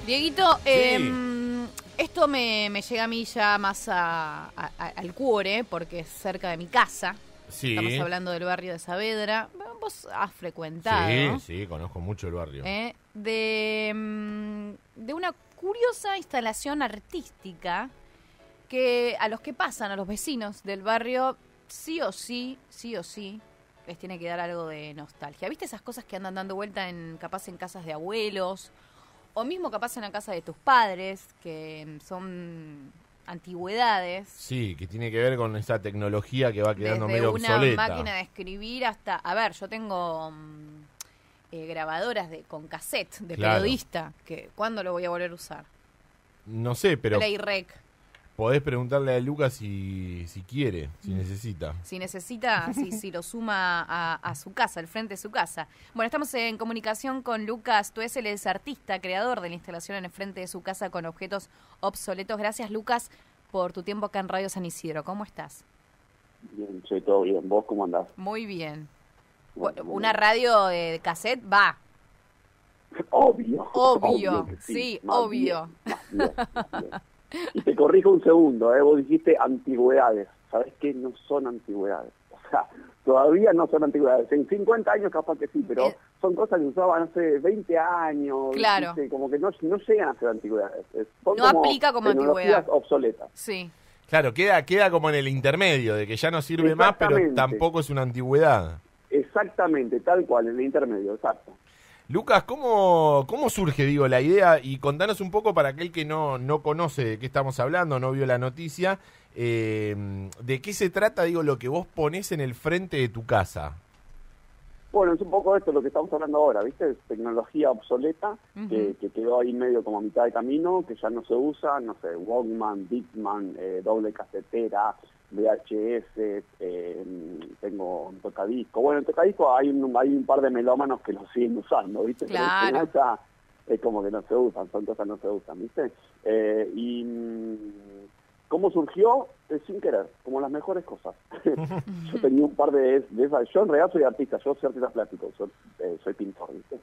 Dieguito, Sí. esto me llega a mí ya más al cuore, porque es cerca de mi casa. Sí. Estamos hablando del barrio de Saavedra. Vos has frecuentado. Sí, conozco mucho el barrio. De una curiosa instalación artística que a los que pasan, a los vecinos del barrio, sí o sí, les tiene que dar algo de nostalgia. ¿Viste esas cosas que andan dando vuelta capaz en casas de abuelos? O mismo capaz en la casa de tus padres, que son antigüedades. Sí, que tiene que ver con esa tecnología que va quedando Desde medio una obsoleta. máquina de escribir hasta... A ver, yo tengo grabadoras con cassette de Claro. periodista, que ¿cuándo lo voy a volver a usar? No sé, pero Play Rec. podés preguntarle a Lucas si quiere, si necesita. Si necesita, si lo suma a su casa, al frente de su casa. Bueno, estamos en comunicación con Lucas Tues, él es artista, creador de la instalación en el frente de su casa con objetos obsoletos. Gracias, Lucas, por tu tiempo acá en Radio San Isidro. ¿Cómo estás? Bien, soy todo bien. ¿Vos cómo andás? Muy bien. Bueno, ¿Una radio de cassette? Va. Obvio. Obvio, que sí, más obvio. Bien. Y te corrijo un segundo, vos dijiste antigüedades. ¿Sabés qué? No son antigüedades. O sea, todavía no son antigüedades. En 50 años capaz que sí, pero son cosas que usaban hace 20 años. Claro. ¿Viste? Como que no llegan a ser antigüedades. Son No aplica como tecnologías antigüedad. obsoletas. Sí. Claro, queda como en el intermedio, de que ya no sirve más, pero Exactamente. tampoco es una antigüedad. Exactamente, tal cual, en el intermedio, exacto. Lucas, ¿cómo surge, la idea? Y contanos un poco para aquel que no conoce de qué estamos hablando, no vio la noticia, de qué se trata, lo que vos ponés en el frente de tu casa. Bueno, es un poco esto lo que estamos hablando ahora, ¿viste? Es tecnología obsoleta que quedó ahí medio como a mitad de camino, que ya no se usa, no sé, Walkman, Discman, doble casetera, VHS, tengo un tocadisco. Bueno, en tocadisco hay un par de melómanos que lo siguen usando, ¿viste? Claro. Pero en esa es como que no se usan, son cosas que no se usan, ¿viste? ¿Cómo surgió? Sin querer, como las mejores cosas. Yo tenía un par de esas. Yo en realidad soy artista, yo soy artista plástico, soy pintor, ¿viste?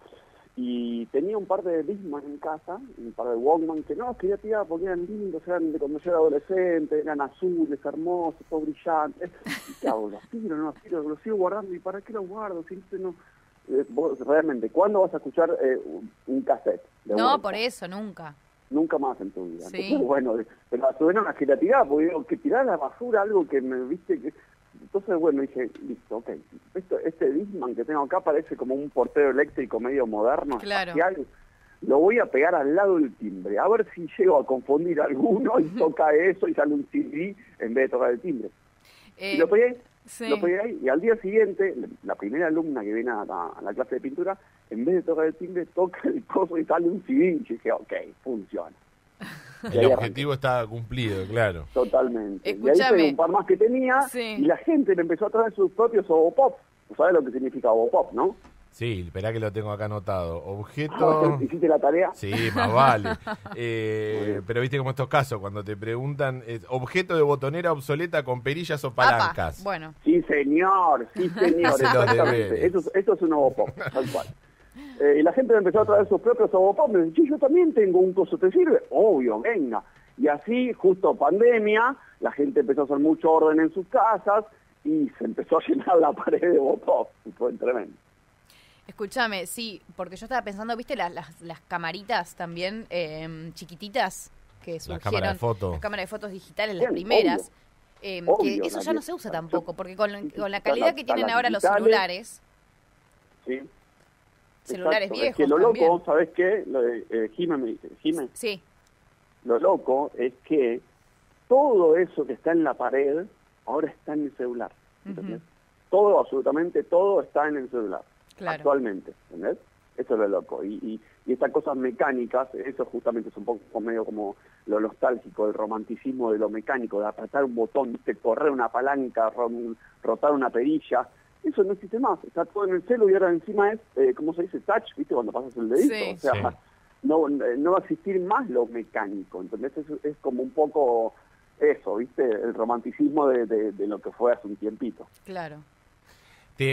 Y tenía un par de Discman en casa, un par de Walkman, que no, quería tirar porque eran lindos, eran de cuando yo era adolescente, eran azules, hermosos, todo brillantes. ¿Y qué hago? ¿Los tiro, no los tiro? ¿Los sigo guardando? ¿Y para qué los guardo? Si no... vos, realmente, ¿cuándo vas a escuchar un cassette? De No, vuelta? por eso, nunca. Nunca más en tu vida. Sí. Entonces, bueno, pero a su vez no la creatividad, porque digo, que tirar a la basura algo que me, viste, que... Entonces, bueno, dije, listo, ok, este Discman que tengo acá parece como un portero eléctrico medio moderno, Claro. espacial. Lo voy a pegar al lado del timbre, a ver si llego a confundir a alguno y toca eso y sale un CD en vez de tocar el timbre. Y lo pegué, sí. ahí, y al día siguiente, la primera alumna que viene a la clase de pintura, en vez de tocar el timbre, toca el coso y sale un CD. Y dije, ok, funciona. El objetivo está cumplido, claro. Totalmente. Y ahí Escúchame. pegué un par más que tenía, Sí. y la gente le empezó a traer sus propios Ovopop. ¿Sabes lo que significa Ovopop, no? Sí, esperá que lo tengo acá anotado. Objeto... ¿Hiciste la tarea? Sí, más vale. Pero viste como estos casos, cuando te preguntan, objeto de botonera obsoleta con perillas o palancas. Apa, bueno. Sí, señor, Hace los exactamente. deberes. Esto es un Ovopop, tal cual. Y la gente le empezó a traer sus propios Ovopop. Me dice, yo también tengo un coso, ¿te sirve? Obvio, venga. Y así, justo pandemia, la gente empezó a hacer mucho orden en sus casas y se empezó a llenar la pared de Ovopop. Fue tremendo. Escúchame, sí, porque yo estaba pensando, ¿viste las camaritas también chiquititas que surgieron? cámara de foto. Las cámaras de fotos digitales, las Bien, primeras. obvio, Que eso ya no se usa tampoco, porque con la calidad que están tienen las ahora los digitales. celulares, ¿Sí? celulares Exacto. viejos Es que lo también. loco, ¿sabes qué? Jime me dice, Jime, Sí, lo loco es que todo eso que está en la pared ahora está en el celular. ¿Entendés? Todo, absolutamente todo está en el celular. claro. Actualmente, ¿entendés? Eso es lo loco. Y estas cosas mecánicas, eso justamente es un poco medio como lo nostálgico, el romanticismo de lo mecánico, de apretar un botón, de correr una palanca, rotar una perilla. Eso no existe más. Está todo en el celu y ahora encima es, ¿cómo se dice? Touch, ¿viste? Cuando pasas el dedito. Sí. O sea, Sí. no va a existir más lo mecánico. Entonces es como un poco eso, ¿viste? El romanticismo de lo que fue hace un tiempito. Claro.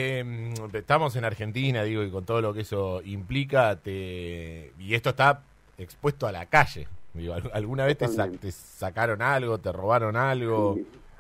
Estamos en Argentina, y con todo lo que eso implica, y esto está expuesto a la calle. Digo, ¿alguna vez te sacaron algo, te robaron algo?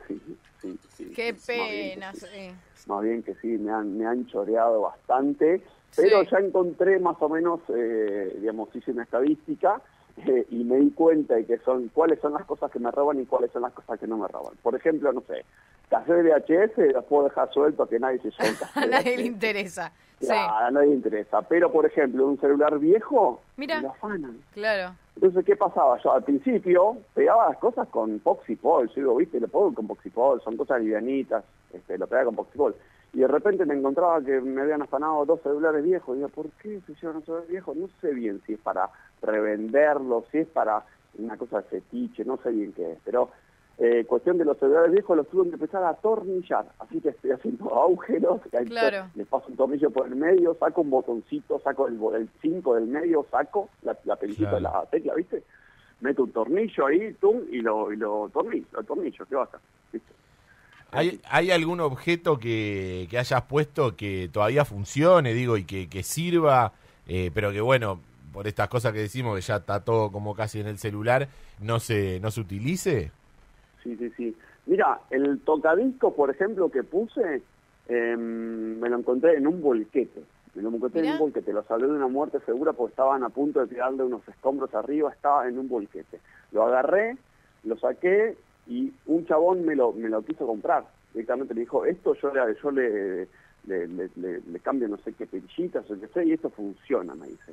Sí. Qué pena, Más bien que sí, me han choreado bastante, pero ya encontré más o menos, digamos, hice una estadística y me di cuenta de que cuáles son las cosas que me roban y cuáles son las cosas que no me roban. Por ejemplo, no sé, cassette de VHS los puedo dejar sueltos que nadie se lleve un cassette. A nadie le interesa. A nadie le interesa. Pero, por ejemplo, un celular viejo, mira, lo afanan. Claro. Entonces, ¿qué pasaba? Yo al principio pegaba las cosas con Poxipol. Yo digo, viste, lo pongo con Poxipol, son cosas livianitas, lo pegaba con Poxipol. Y de repente me encontraba que me habían afanado 2 celulares viejos. Y digo, ¿por qué se llevan 2 celulares viejos? No sé bien si es para revenderlos, si es para una cosa de fetiche, no sé bien qué es. Pero cuestión de los celulares viejos los tuve que empezar a atornillar. Así que estoy haciendo agujeros, claro. les paso un tornillo por el medio, saco un botoncito, saco el 5 del medio, saco la pelicita de la tecla, ¿viste? Meto un tornillo ahí, tum, y lo tornillo, ¿qué pasa? ¿Viste? ¿Hay algún objeto que hayas puesto que todavía funcione, digo, y que sirva, pero que bueno, por estas cosas que decimos, que ya está todo como casi en el celular, no se utilice? Sí. Mira, el tocadisco, por ejemplo, que puse, me lo encontré en un volquete. Lo salvé de una muerte segura porque estaban a punto de tirarle unos escombros arriba, estaba en un volquete. Lo agarré, lo saqué y un chabón me lo quiso comprar. Directamente me dijo, esto yo le cambio no sé qué perillitas o qué sé, y esto funciona, me dice.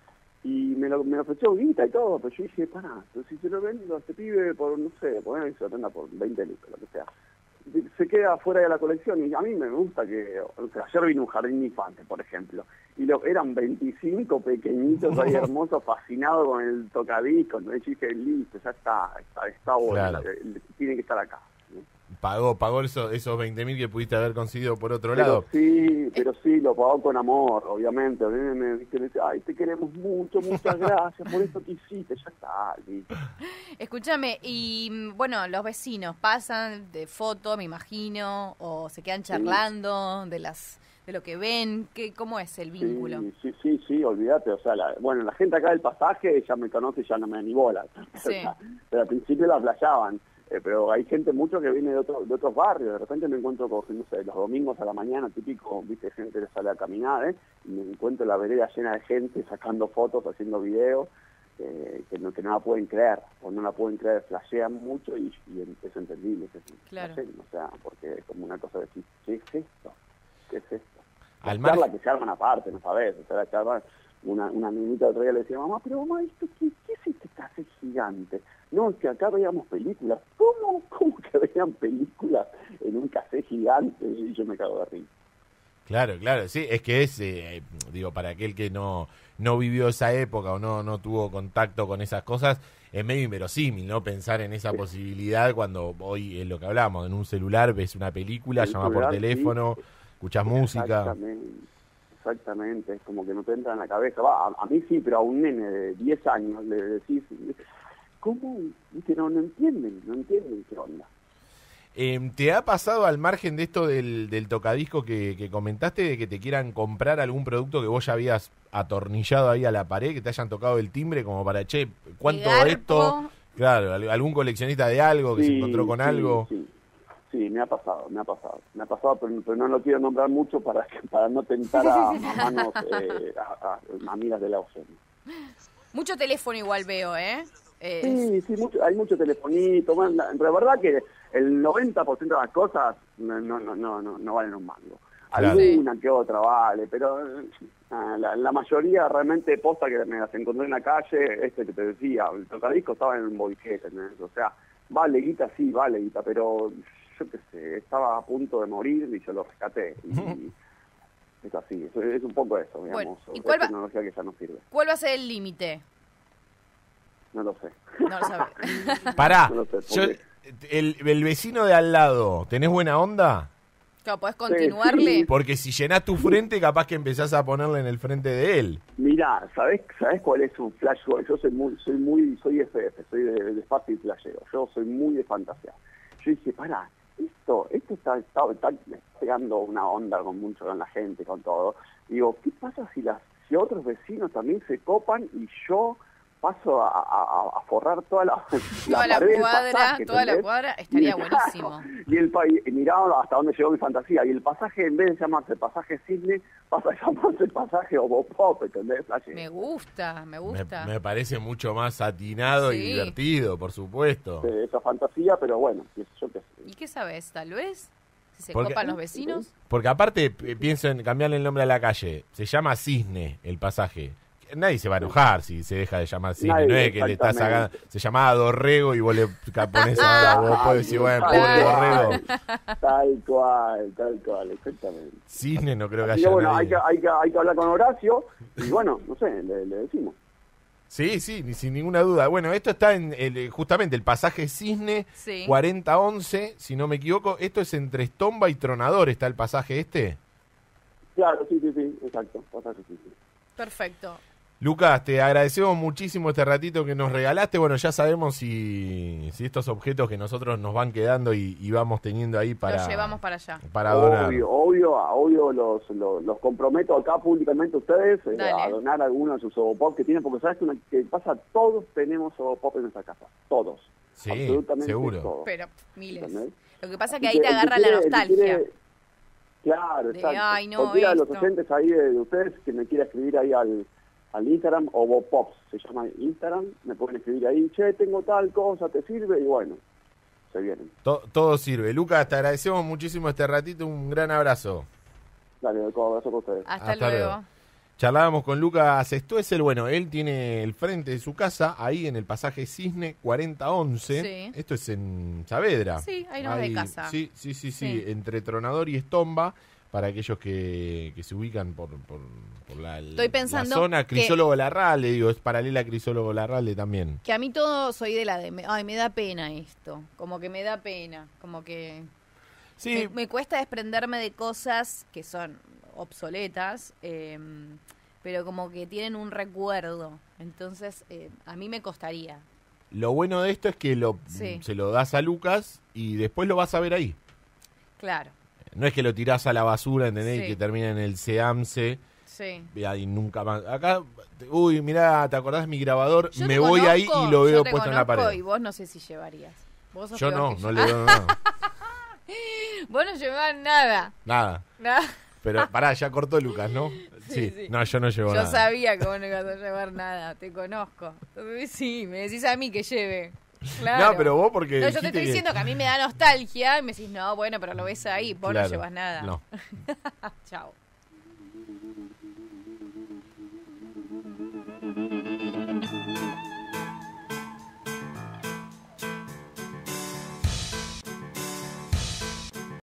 Y me ofreció guita y todo, pero yo dije, pará, pero si se lo vendo a este pibe por, no sé, por ahí se lo venda por 20 lucas, lo que sea. Se queda fuera de la colección y a mí me gusta que, o sea, ayer vino un jardín infante, por ejemplo, y eran 25 pequeñitos ahí hermosos, fascinados con el tocadiscos, ¿no? Y dije, listo, ya está bueno, claro. Tiene que estar acá. Pagó esos 20.000 que pudiste haber conseguido por otro lado. Pero sí, lo pagó con amor, obviamente. A mí me dice, ay, te queremos mucho, muchas gracias por eso que hiciste, ya está. ¿Listo? Escúchame, y bueno, los vecinos pasan de foto, me imagino, o se quedan charlando de lo que ven, ¿cómo es el vínculo? Sí, olvídate, o sea, la gente acá del pasaje ya me conoce, ya no me da ni bola, Sí. pero al principio la playaban. Pero hay gente mucho que viene de otros barrios. De repente me encuentro con, no sé, los domingos a la mañana, típico, viste, gente que sale a caminar, y me encuentro la vereda llena de gente sacando fotos, haciendo videos, que no la pueden creer, o no la pueden creer, flashean mucho y es entendible. Claro. O sea, porque es como una cosa de decir, ¿qué es esto? ¿Qué es esto? Al La charla que se arman aparte, ¿no sabes? O sea, la charla, una niñita otro día le decía, mamá, pero mamá, ¿esto qué es este café gigante? No, es que acá veíamos películas. ¿Cómo que veían películas en un café gigante? Y yo me cago de risa. Claro, sí, es que es, digo, para aquel que no vivió esa época o no tuvo contacto con esas cosas, es medio inverosímil, ¿no? Pensar en esa posibilidad cuando hoy es lo que hablamos, en un celular ves una película, llamas por teléfono, escuchas música. Exactamente, es como que no te entra en la cabeza. A mí sí, pero a un nene de 10 años le decís, ¿cómo? ¿Viste? No entienden qué onda. ¿Te ha pasado, al margen de esto del tocadisco que comentaste, de que te quieran comprar algún producto que vos ya habías atornillado ahí a la pared, que te hayan tocado el timbre como para, che, ¿cuánto esto? Claro, algún coleccionista de algo que se encontró con algo. Sí, me ha pasado, pero no lo quiero nombrar mucho para no tentar a manos a amigas de la OCEN. Mucho teléfono igual veo, ¿eh? Sí, hay mucho telefonito. Bueno, la verdad que el 90% de las cosas no valen un mango. Claro. Alguna que otra vale, pero la mayoría realmente posta que me las encontré en la calle, que te decía, el tocadisco estaba en un boquete, ¿no? O sea, vale guita, pero yo qué sé, estaba a punto de morir y yo lo rescaté. Y es así, es un poco eso, digamos. Bueno, ¿y es tecnología que ya no sirve. ¿Cuál va a ser el límite? No lo sé. No lo sabe. Pará, No lo sé, el vecino de al lado, ¿tenés buena onda? Claro, ¿podés continuarle? Sí. Porque si llenás tu frente, capaz que empezás a ponerle en el frente de él. Mirá, ¿sabés cuál es un flash? Yo soy FF, soy de fácil flashero. Yo soy muy de fantasía. Yo dije, pará, esto está pegando una onda con la gente, con todo. Digo, ¿qué pasa si otros vecinos también se copan y yo paso a forrar toda la Toda la pared del cuadra, pasaje, toda la ¿entendés? cuadra estaría Y, buenísimo. y miraba hasta dónde llegó mi fantasía. Y el pasaje, en vez de llamarse pasaje Cisne, pasa a llamarse pasaje Obopop, ¿entendés? Me gusta, me gusta. Me parece mucho más atinado y Sí. divertido, por supuesto. Esa fantasía, pero bueno, yo qué sé. ¿Y qué sabes? Tal vez, si se Porque- copan los vecinos. Porque aparte pienso en cambiarle el nombre a la calle. Se llama Cisne el pasaje. Nadie se va a enojar si se deja de llamar Cisne. Nadie, No es que le estás sacando. exactamente. Se llamaba Dorrego y vos le pones ahora. Vos podés decir, bueno, pobre Claro. Dorrego. Tal cual, exactamente. Cisne no creo que Así que haya bueno, nadie. hay que hablar con Horacio y bueno, no sé, le decimos. Sí, sin ninguna duda. Bueno, esto está en justamente el pasaje Cisne Sí. 4011, si no me equivoco. Esto es entre Estomba y Tronador, ¿está el pasaje este? Claro, sí, exacto. Pasaje, sí. Perfecto. Lucas, te agradecemos muchísimo este ratito que nos regalaste. Bueno, ya sabemos si estos objetos que nosotros nos van quedando y vamos teniendo ahí para... Los llevamos para allá. Para donar. Obvio, los comprometo acá públicamente a ustedes Dale. a donar alguno de sus Obopop que tienen, porque sabes que pasa, todos tenemos Obopop en nuestra casa, todos. Sí, Absolutamente seguro. todos. Pero miles. ¿Entendés? Lo que pasa es Así que ahí te el que agarra la quiere- el que nostalgia. quiere- Claro, De, exacto. ay, no, Cualquiera de los esto. oyentes ahí de ustedes que me quiera escribir ahí al Instagram, Obopops, se llama Instagram, me pueden escribir ahí, che, tengo tal cosa, ¿te sirve? Y bueno, se vienen. Todo sirve. Lucas, te agradecemos muchísimo este ratito. Un gran abrazo. Dale, un abrazo con ustedes. Hasta Hasta luego. luego. Charlábamos con Lucas Stoessel. Bueno, él tiene el frente de su casa ahí en el pasaje Cisne 4011. Sí. Esto es en Saavedra. Sí, ahí nomás de casa. Sí, Sí. entre Tronador y Estomba, para aquellos que se ubican por Estoy pensando la zona. que- Crisólogo Larralde, digo, es paralela a Crisólogo Larralde también. Que a mí todo soy de la de, ay, me da pena esto. Como que me da pena. Como que Sí, me cuesta desprenderme de cosas que son obsoletas, pero como que tienen un recuerdo. Entonces, a mí me costaría. lo bueno de esto es que Sí. se lo das a Lucas y después lo vas a ver ahí. Claro, No es que lo tirás a la basura, ¿entendés? Sí. Y que termina en el SEAMSE sí. y ahí nunca más. Acá, uy, mirá, ¿te acordás mi grabador? Yo Me te voy conozco, ahí y lo yo veo te puesto en la conozco pared. Y vos no sé si llevarías. Vos sos Yo peor no, que no yo. le veo nada. Vos no llevás nada. Nada. Nada. Pero pará, ya cortó Lucas, ¿no? Sí, sí. No, yo no llevo Yo nada. sabía que vos no ibas a llevar nada. Te conozco. Entonces, sí, me decís a mí que lleve. Claro. No, pero vos porque. No, yo te dijiste estoy diciendo que a mí me da nostalgia y me decís, no, bueno, pero lo ves ahí, vos Claro, no llevas nada. No. Chao.